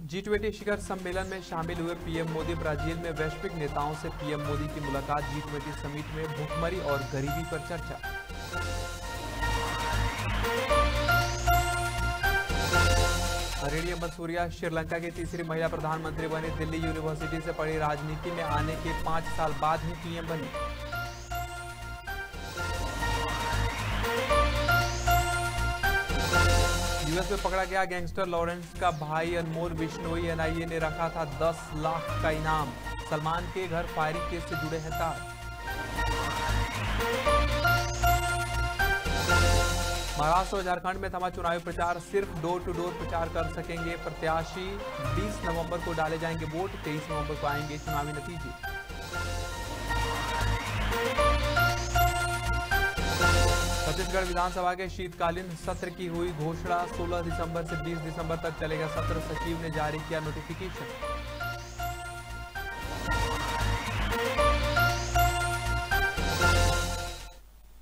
G20 शिखर सम्मेलन में शामिल हुए पीएम मोदी ब्राजील में वैश्विक नेताओं से पीएम मोदी की मुलाकात। G20 समिट में भूखमरी और गरीबी पर चर्चा। रेडियो मंसूरिया श्रीलंका की तीसरी महिला प्रधानमंत्री बनी। दिल्ली यूनिवर्सिटी से पढ़ी, राजनीति में आने के 5 साल बाद ही पीएम बनी। यूएस में पकड़ा गया गैंगस्टर लॉरेंस का भाई अनमोल बिश्नोई। एनआईए ने रखा था 10 लाख का इनाम। सलमान के घर फायरिंग केस से जुड़े हैं तार। महाराष्ट्र और झारखंड में थमा चुनावी प्रचार। सिर्फ डोर टू डोर प्रचार कर सकेंगे प्रत्याशी। 20 नवंबर को डाले जाएंगे वोट। 23 नवंबर को आएंगे चुनावी नतीजे। छत्तीसगढ़ विधानसभा के शीतकालीन सत्र की हुई घोषणा। 16 दिसंबर से 20 दिसंबर तक चलेगा सत्र। सचिव ने जारी किया नोटिफिकेशन।